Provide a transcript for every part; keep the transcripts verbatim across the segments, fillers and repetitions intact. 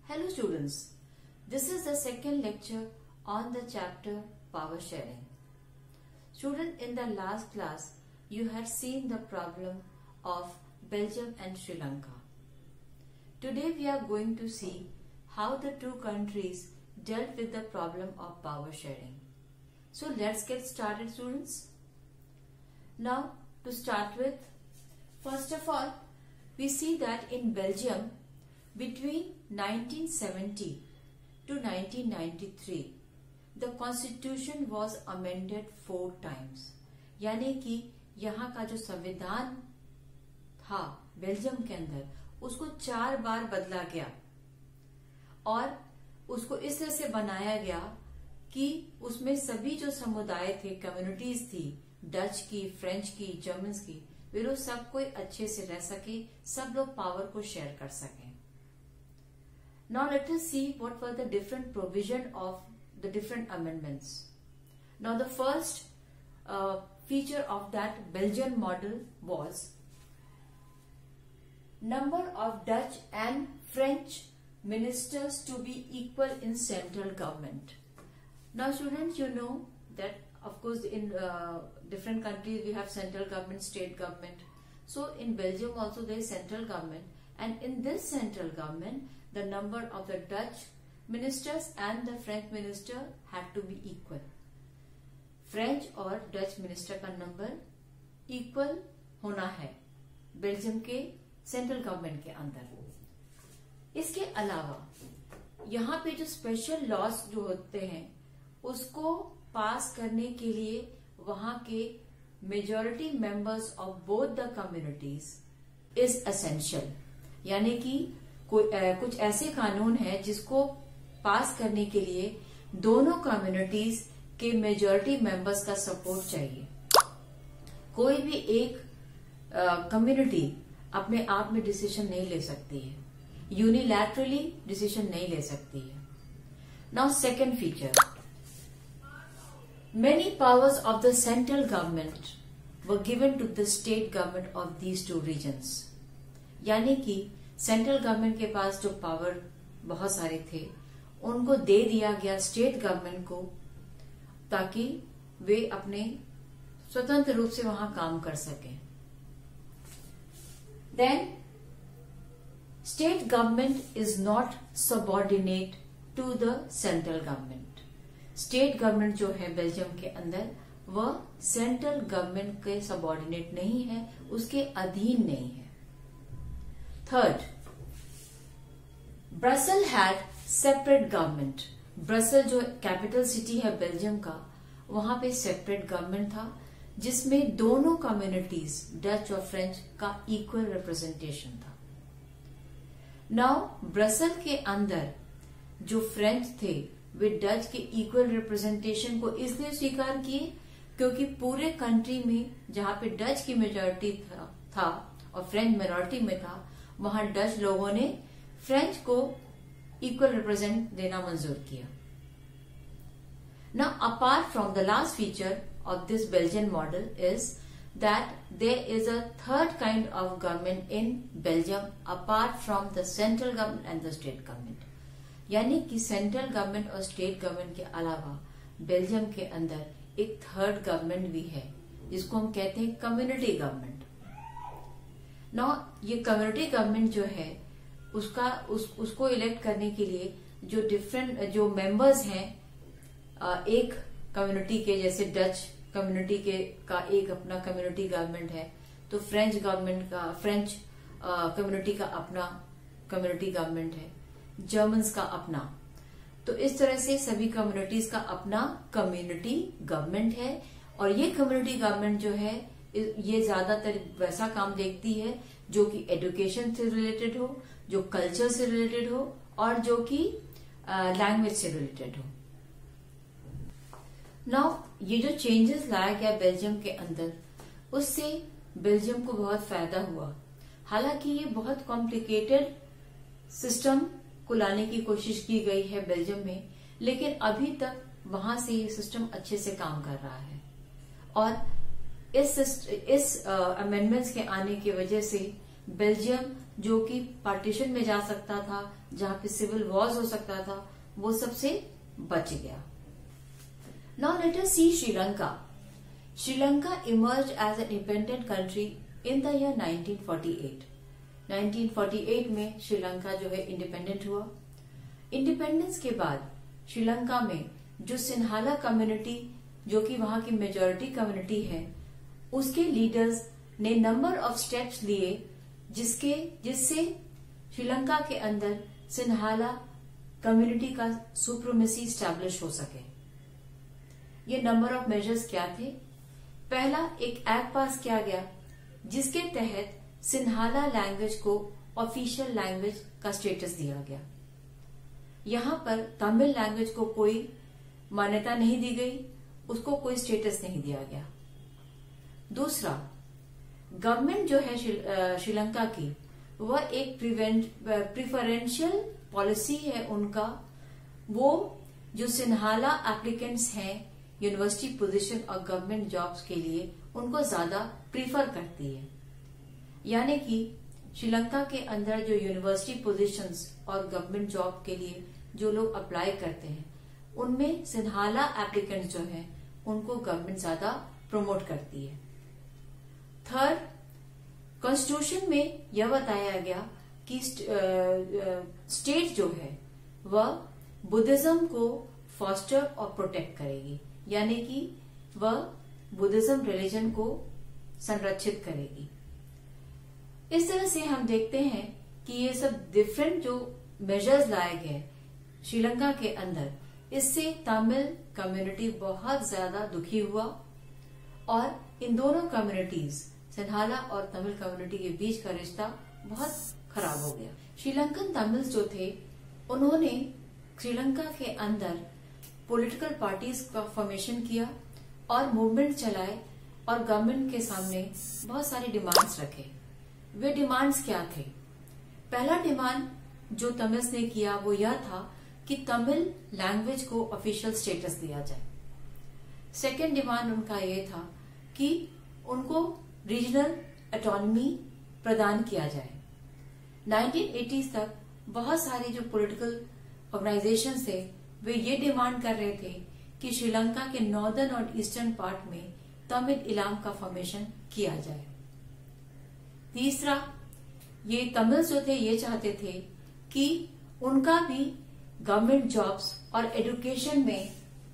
Hello students, this is the second lecture on the chapter power sharing. Student, in the last class you had seen the problem of Belgium and Sri Lanka. Today we are going to see how the two countries dealt with the problem of power sharing. So let's get started, students. Now to start with, first of all, we see that in Belgium between nineteen seventy to nineteen ninety-three the constitution was amended four times. यानी कि यहाँ का जो संविधान था Belgium के अंदर उसको चार बार बदला गया और उसको इस तरह से बनाया गया कि उसमें सभी जो समुदाय थे, कम्युनिटीज थी, डच की, फ्रेंच की, जर्मन की, वे लोग सब कोई अच्छे से रह सके, सब लोग पावर को शेयर कर सकें. Now let us see what were the different provision of the different amendments. Now the first uh, feature of that Belgian model was number of Dutch and French ministers to be equal in central government. Now students, you know that of course in uh, different countries we have central government, state government. So in Belgium also there is central government, and in this central government the number of the Dutch ministers and the French minister had to be equal. French और Dutch minister का number equal होना है Belgium के central government के अंदर. इसके अलावा यहाँ पे जो स्पेशल लॉज जो होते हैं उसको पास करने के लिए वहां के majority members of both the communities is essential. यानी कि कुछ ऐसे कानून हैं जिसको पास करने के लिए दोनों कम्युनिटीज के मेजॉरिटी मेंबर्स का सपोर्ट चाहिए. कोई भी एक कम्युनिटी अपने आप में डिसीजन नहीं ले सकती है, यूनिलैटरली डिसीजन नहीं ले सकती है. Now second feature, many powers of the central government were given to the state government of these two regions. यानी कि सेंट्रल गवर्नमेंट के पास जो पावर बहुत सारे थे उनको दे दिया गया स्टेट गवर्नमेंट को, ताकि वे अपने स्वतंत्र रूप से वहां काम कर सकें. Then state government is not subordinate to the central government. State government जो है बेल्जियम के अंदर वह सेंट्रल गवर्नमेंट के सबऑर्डिनेट नहीं है, उसके अधीन नहीं है. Third, Brussels had separate government. Brussels जो कैपिटल सिटी है बेल्जियम का, वहां पे सेपरेट गवर्नमेंट था जिसमें दोनों कम्युनिटीज डच और फ्रेंच का इक्वल रिप्रेजेंटेशन था. नाउ ब्रसल के अंदर जो फ्रेंच थे वे डच के इक्वल रिप्रेजेंटेशन को इसलिए स्वीकार किए क्योंकि पूरे कंट्री में जहां पे डच की मेजॉरिटी था, था और फ्रेंच माइनॉरिटी में था, वहां डच लोगों ने फ्रेंच को इक्वल रिप्रेजेंट देना मंजूर किया. Now apart from the last feature of this Belgian model is that there is a third kind of government in Belgium apart from the central government and the state government. यानी कि central government और state government के अलावा Belgium के अंदर एक third government भी है जिसको हम कहते हैं कम्युनिटी गवर्नमेंट. नाउ ये कम्युनिटी गवर्नमेंट जो है उसका उस, उसको इलेक्ट करने के लिए जो डिफरेंट जो मेंबर्स हैं एक कम्युनिटी के, जैसे डच कम्युनिटी के का एक अपना कम्युनिटी गवर्नमेंट है, तो फ्रेंच गवर्नमेंट का फ्रेंच कम्युनिटी का अपना कम्युनिटी गवर्नमेंट है, जर्मन्स का अपना. तो इस तरह से सभी कम्युनिटीज का अपना कम्युनिटी गवर्नमेंट है. और ये कम्युनिटी गवर्नमेंट जो है ये ज्यादातर वैसा काम देखती है जो कि एजुकेशन से रिलेटेड हो, जो कल्चर से रिलेटेड हो और जो कि लैंग्वेज से रिलेटेड हो. नाउ ये जो चेंजेस लाया गया बेल्जियम के अंदर, उससे बेल्जियम को बहुत फायदा हुआ. हालांकि ये बहुत कॉम्प्लिकेटेड सिस्टम को लाने की कोशिश की गई है बेल्जियम में, लेकिन अभी तक वहां से ये सिस्टम अच्छे से काम कर रहा है. और इस इस अमेंडमेंट्स के आने की वजह से बेल्जियम जो कि पार्टीशन में जा सकता था, जहां पे सिविल वॉर्स हो सकता था, वो सबसे बच गया। Now let us see Sri Lanka. Sri Lanka emerge as an independent country in the year nineteen forty eight. Nineteen forty eight में श्रीलंका जो है इंडिपेंडेंट हुआ। इंडिपेंडेंस के बाद श्रीलंका में जो सिन्हाला कम्युनिटी, जो कि वहां की मेजॉरिटी कम्युनिटी है, उसके लीडर्स ने नंबर ऑफ स्टेप्स लिए जिसके जिससे श्रीलंका के अंदर सिन्हाला कम्युनिटी का सुप्रीमेसी स्टैब्लिश हो सके। ये नंबर ऑफ मेजर्स क्या थे? पहला, एक एक्ट पास किया गया जिसके तहत सिन्हाला लैंग्वेज को ऑफिशियल लैंग्वेज का स्टेटस दिया गया। यहां पर तमिल लैंग्वेज को कोई मान्यता नहीं दी गई, उसको कोई स्टेटस नहीं दिया गया। दूसरा, गवर्नमेंट जो है श्रीलंका की, वह एक प्रिफरेंशियल पॉलिसी है उनका। वो जो सिन्हाला एप्लीकेंट्स हैं यूनिवर्सिटी पोजीशन और गवर्नमेंट जॉब्स के लिए, उनको ज्यादा प्रीफर करती है। यानी कि श्रीलंका के अंदर जो यूनिवर्सिटी पोजीशंस और गवर्नमेंट जॉब के लिए जो लोग अप्लाई करते हैं, उनमें सिन्हाला एप्लीकेंट्स जो हैं उनको गवर्नमेंट ज्यादा प्रमोट करती है। थर्ड, कॉन्स्टिट्यूशन में यह बताया गया कि स्टेट जो है वह बुद्धिज्म को फॉस्टर और प्रोटेक्ट करेगी, यानी कि वह बुद्धिज्म रिलीजन को संरक्षित करेगी। इस तरह से हम देखते हैं कि ये सब डिफरेंट जो मेजर्स लाए गए श्रीलंका के अंदर, इससे तमिल कम्युनिटी बहुत ज्यादा दुखी हुआ और इन दोनों कम्युनिटीज, सिन्हाला और तमिल कम्युनिटी के बीच का रिश्ता बहुत खराब हो गया। श्रीलंकन तमिल्स जो थे, उन्होंने श्रीलंका के अंदर पॉलिटिकल पार्टीज का फॉर्मेशन किया और मूवमेंट चलाए और गवर्नमेंट के सामने बहुत सारी डिमांड्स रखे। वे डिमांड्स क्या थे? पहला डिमांड जो तमिल्स ने किया वो यह था कि तमिल लैंग्वेज को ऑफिशियल स्टेटस दिया जाए। सेकेंड डिमांड उनका ये था कि उनको रीजनल ऑटोनॉमी प्रदान किया जाए। नाइनटीन एटीज़ तक बहुत सारे जो पॉलिटिकल ऑर्गेनाइजेशंस थे, वे ये डिमांड कर रहे थे कि श्रीलंका के नॉर्दर्न और ईस्टर्न पार्ट में तमिल इलाम का फॉर्मेशन किया जाए। तीसरा, ये तमिल जो थे ये चाहते थे कि उनका भी गवर्नमेंट जॉब्स और एजुकेशन में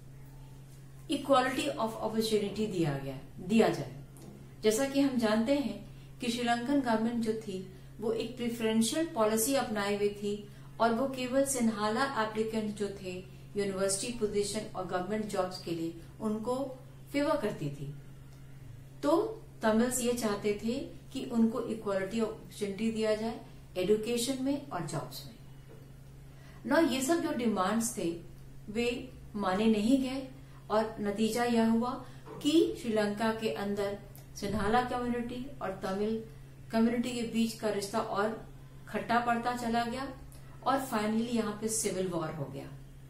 इक्वालिटी ऑफ अपॉर्चुनिटी दिया गया दिया जाए। जैसा कि हम जानते हैं कि श्रीलंकन गवर्नमेंट जो थी वो एक प्रेफरेंशियल पॉलिसी अपनाई हुई थी और वो केवल सिन्हाला एप्लीकेंट जो थे यूनिवर्सिटी पोजीशन और गवर्नमेंट जॉब्स के लिए उनको फेवर करती थी। तो तमिल्स ये चाहते थे कि उनको इक्वालिटी ऑफ अपॉर्चुनिटी दिया जाए एजुकेशन में और जॉब्स में। ना ये सब जो डिमांड्स थे वे माने नहीं गए और नतीजा यह हुआ कि श्रीलंका के अंदर सिन्हाला कम्युनिटी और तमिल कम्युनिटी के बीच का रिश्ता और खट्टा पड़ता चला गया और फाइनली यहाँ पे सिविल वॉर हो गया।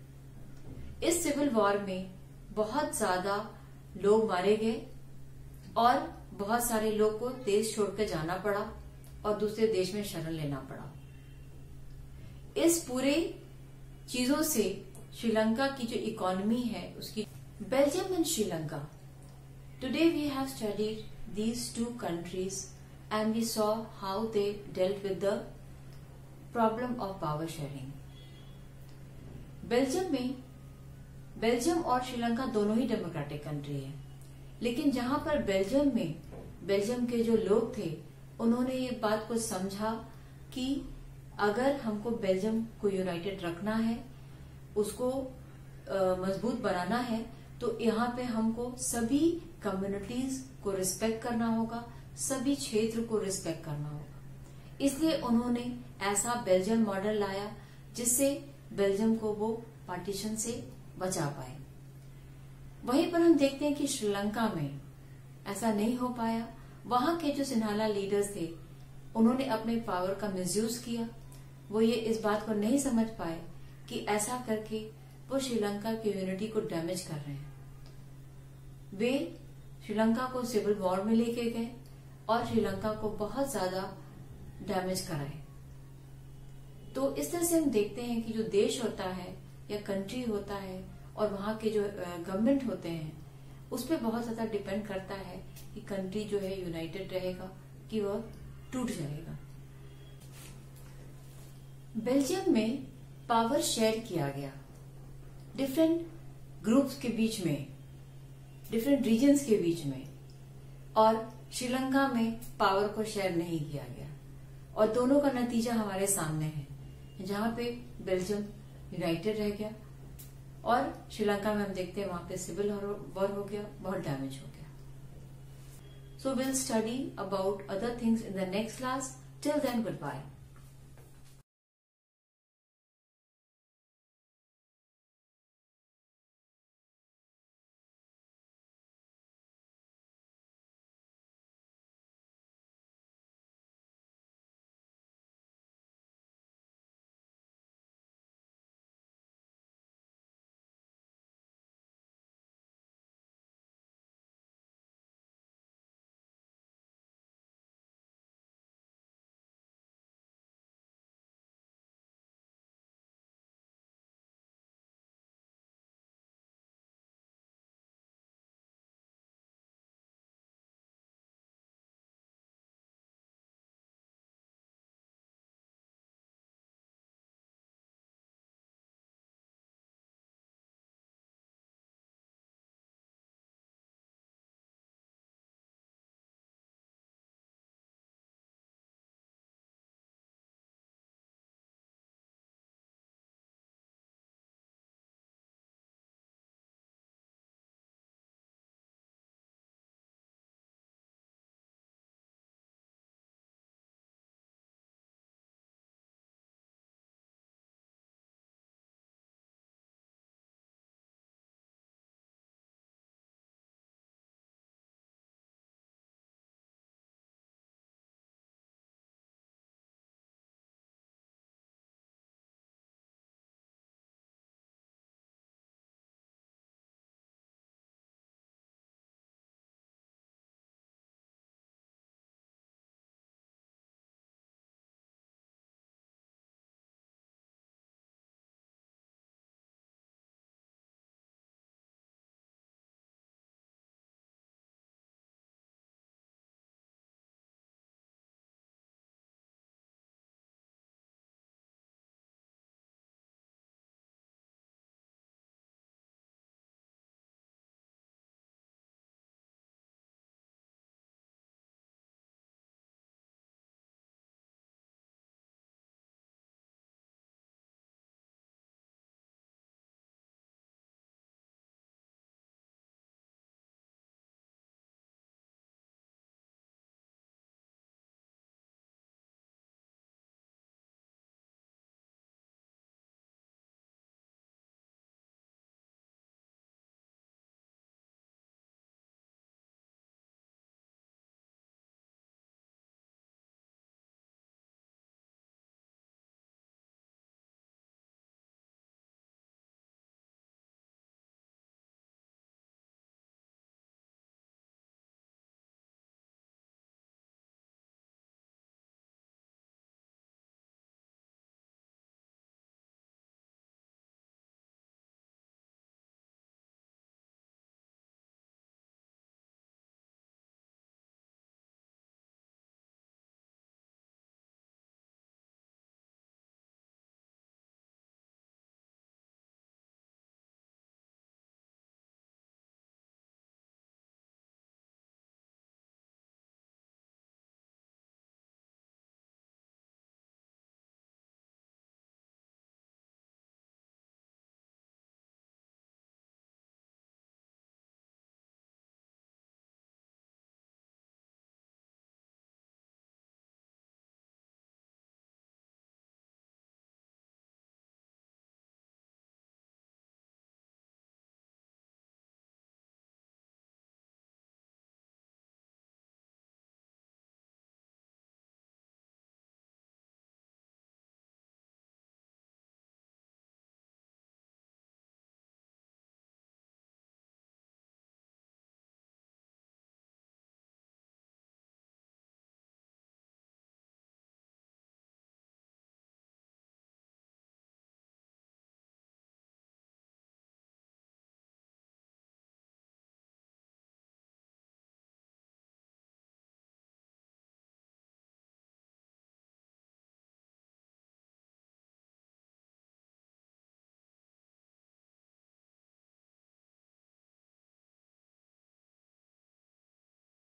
इस सिविल वॉर में बहुत ज्यादा लोग मारे गए और बहुत सारे लोग को देश छोड़कर जाना पड़ा और दूसरे देश में शरण लेना पड़ा। इस पूरे चीजों से श्रीलंका की जो इकोनॉमी है उसकी Belgium and Sri Lanka. Today we have studied these two countries and we saw how they dealt with the problem of power sharing. Belgium में बेल्जियम और श्रीलंका दोनों ही डेमोक्रेटिक कंट्री है, लेकिन जहां पर बेल्जियम में बेल्जियम के जो लोग थे उन्होंने ये बात को समझा कि अगर हमको बेल्जियम को यूनाइटेड रखना है, उसको मजबूत बनाना है, तो यहाँ पे हमको सभी कम्युनिटीज को रिस्पेक्ट करना होगा, सभी क्षेत्र को रिस्पेक्ट करना होगा। इसलिए उन्होंने ऐसा बेल्जियम मॉडल लाया जिससे बेल्जियम को वो पार्टीशन से बचा पाए। वहीं पर हम देखते हैं कि श्रीलंका में ऐसा नहीं हो पाया। वहां के जो सिन्हाला लीडर्स थे उन्होंने अपने पावर का मिसयूज किया। वो ये इस बात को नहीं समझ पाए कि ऐसा करके वो श्रीलंका की यूनिटी को डैमेज कर रहे हैं। वे श्रीलंका को सिविल वॉर में लेके गए और श्रीलंका को बहुत ज्यादा डैमेज कराए। तो इस तरह से हम देखते हैं कि जो देश होता है या कंट्री होता है और वहां के जो गवर्नमेंट होते हैं उस पर बहुत ज्यादा डिपेंड करता है कि कंट्री जो है यूनाइटेड रहेगा कि वह टूट जाएगा। बेल्जियम में पावर शेयर किया गया डिफरेंट ग्रुप्स के बीच में, डिफरेंट रीजन्स के बीच में, और श्रीलंका में पावर को शेयर नहीं किया गया और दोनों का नतीजा हमारे सामने है, जहां पे बेल्जियम यूनाइटेड रह गया और श्रीलंका में हम देखते हैं वहां पे सिविल वॉर हो गया, बहुत डैमेज हो गया। So will study about other things in the next class. Till then good bye.